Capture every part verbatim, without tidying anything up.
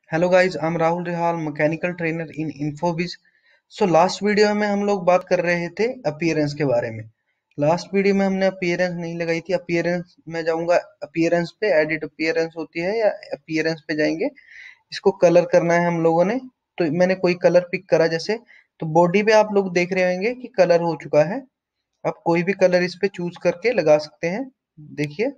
Hello guys, I am Rahul Rihal, mechanical trainer in Infobiz. So last video में हम लोग बात कर रहे थे अपीयरेंस के बारे में। लास्ट वीडियो में हमने अपीयरेंस नहीं लगाई थी। अपीयरेंस में जाऊंगा, अपीयरेंस पे एडिट अपीयरेंस होती है या अपीयरेंस पे जाएंगे। इसको कलर करना है हम लोगों ने। तो मैंने कोई कलर पिक करा, जैसे तो बॉडी पे आप लोग देख रहे होंगे कि कलर हो चुका है। आप कोई भी कलर इस पे चूज करके लगा सकते हैं। देखिए,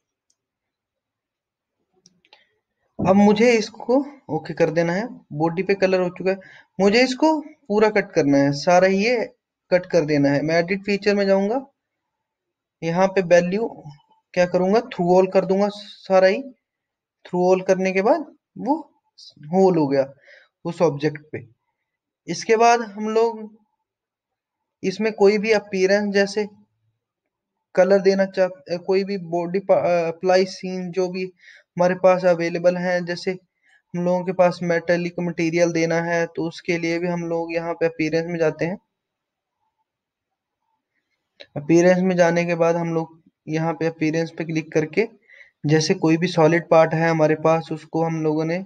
अब मुझे इसको ओके कर देना है। बॉडी पे कलर हो चुका है, मुझे इसको पूरा कट करना है, सारा ही ये कट कर देना है। मैं एडिट फीचर में जाऊंगा, यहाँ पे वैल्यू क्या करूंगा, थ्रू ऑल कर दूंगा सारा ही। थ्रू ऑल करने के बाद वो होल हो गया उस ऑब्जेक्ट पे। इसके बाद हम लोग इसमें कोई भी अपीयरेंस, जैसे कलर देना चाहते, कोई भी बॉडी अप्लाई सीन जो भी हमारे पास अवेलेबल है, जैसे हम लोगों के पास मेटेलिक मटेरियल देना है तो उसके लिए भी हम लोग यहाँ पे अपीयरेंस में जाते हैं। अपीयरेंस में जाने के बाद हम लोग यहाँ पे अपीयरेंस पे क्लिक करके, जैसे कोई भी सॉलिड पार्ट है हमारे पास, उसको हम लोगों ने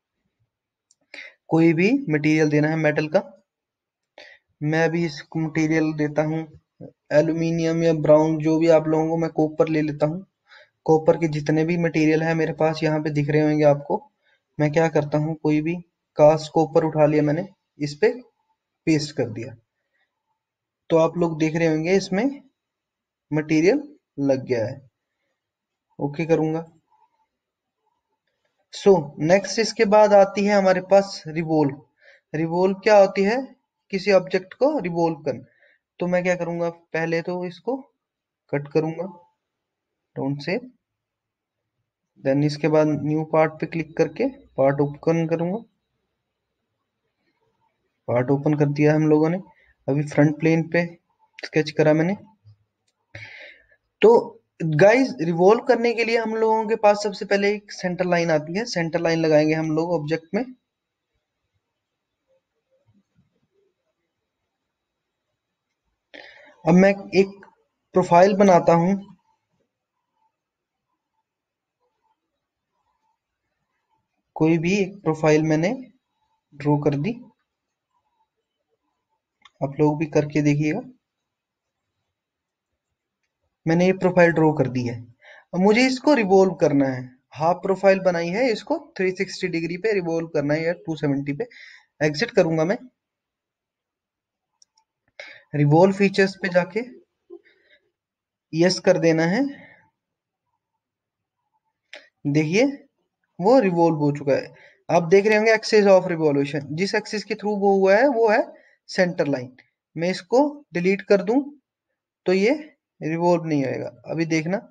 कोई भी मटेरियल देना है मेटल का। मैं भी इस मटेरियल देता हूँ एल्यूमिनियम या ब्राउन, जो भी आप लोगों को, मैं कॉपर ले लेता हूँ। कॉपर के जितने भी मटेरियल है मेरे पास यहाँ पे दिख रहे होंगे आपको। मैं क्या करता हूँ, कोई भी कास्ट कॉपर उठा लिया मैंने, इस पे पेस्ट कर दिया, तो आप लोग देख रहे होंगे इसमें मटेरियल लग गया है। ओके करूंगा। सो नेक्स्ट इसके बाद आती है हमारे पास रिवोल्व। रिवोल्व क्या होती है, किसी ऑब्जेक्ट को रिवोल्व करना। तो मैं क्या करूंगा, पहले तो इसको कट करूंगा, डोंट से, देन इसके बाद न्यू पार्ट पे क्लिक करके पार्ट ओपन करूंगा। पार्ट ओपन कर दिया हम लोगों ने। अभी फ्रंट प्लेन पे स्केच करा मैंने। तो गाइस, रिवॉल्व करने के लिए हम लोगों के पास सबसे पहले एक सेंटर लाइन आती है। सेंटर लाइन लगाएंगे हम लोग ऑब्जेक्ट में। अब मैं एक प्रोफाइल बनाता हूं। कोई भी एक प्रोफाइल मैंने ड्रॉ कर दी, आप लोग भी करके देखिएगा। मैंने ये प्रोफाइल ड्रॉ कर दी है। अब मुझे इसको रिवॉल्व करना है। हाफ प्रोफाइल बनाई है, इसको थ्री सिक्सटी डिग्री पे रिवॉल्व करना है या टू सेवेंटी पे। एग्जिट करूंगा मैं, रिवॉल्व फीचर्स पे जाके यस कर देना है। देखिए, वो रिवॉल्व हो चुका है। आप देख रहे होंगे एक्सिस ऑफ रिवॉल्यूशन, जिस एक्सिस के थ्रू वो हुआ है वो है सेंटर लाइन। मैं इसको डिलीट कर दूं तो ये रिवॉल्व नहीं होएगा। अभी देखना,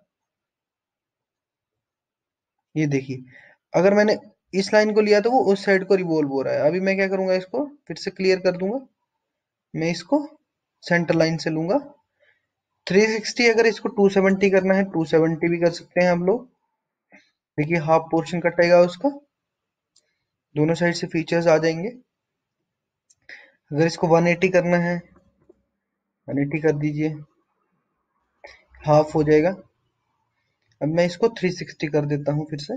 ये देखिए, अगर मैंने इस लाइन को लिया तो वो उस साइड को रिवॉल्व हो रहा है। अभी मैं क्या करूंगा, इसको फिर से क्लियर कर दूंगा। मैं इसको सेंटर लाइन से लूंगा। थ्री सिक्सटी, अगर इसको टू सेवेंटी करना है टू सेवेंटी भी कर सकते हैं हम लोग। देखिए, हाफ पोर्शन कटेगा उसका, दोनों साइड से फीचर्स आ जाएंगे। अगर इसको वन एटी करना है, वन एटी कर दीजिए, हाफ हो जाएगा। अब मैं इसको थ्री सिक्सटी कर देता हूँ फिर से,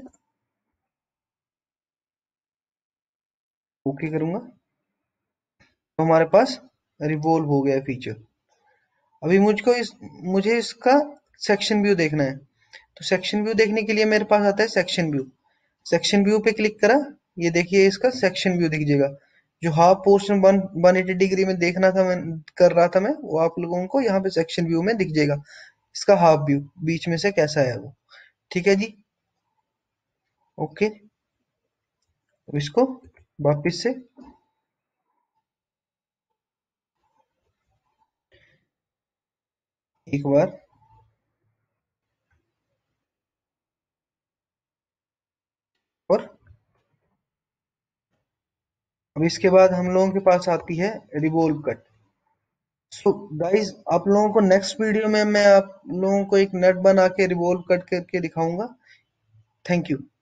ओके करूंगा, तो हमारे पास रिवॉल्व हो गया फीचर। अभी मुझको इस मुझे इसका सेक्शन व्यू देखना है। तो सेक्शन व्यू देखने के लिए मेरे पास आता है सेक्शन व्यू। सेक्शन व्यू पे क्लिक करा, ये देखिए इसका सेक्शन व्यू दिख जाएगा। जो half portion one one eighty degree में देखना था, मैं कर रहा था मैं, वो आप लोगों को यहाँ पे सेक्शन व्यू में दिख जाएगा। इसका हाफ व्यू बीच में से कैसा है वो। ठीक है जी, ओके। अब इसको वापिस से एक बार, और अब इसके बाद हम लोगों के पास आती है रिवॉल्व कट। सो गाइस, आप लोगों को नेक्स्ट वीडियो में मैं आप लोगों को एक नेट बना के रिवॉल्व कट करके दिखाऊंगा। Thank you.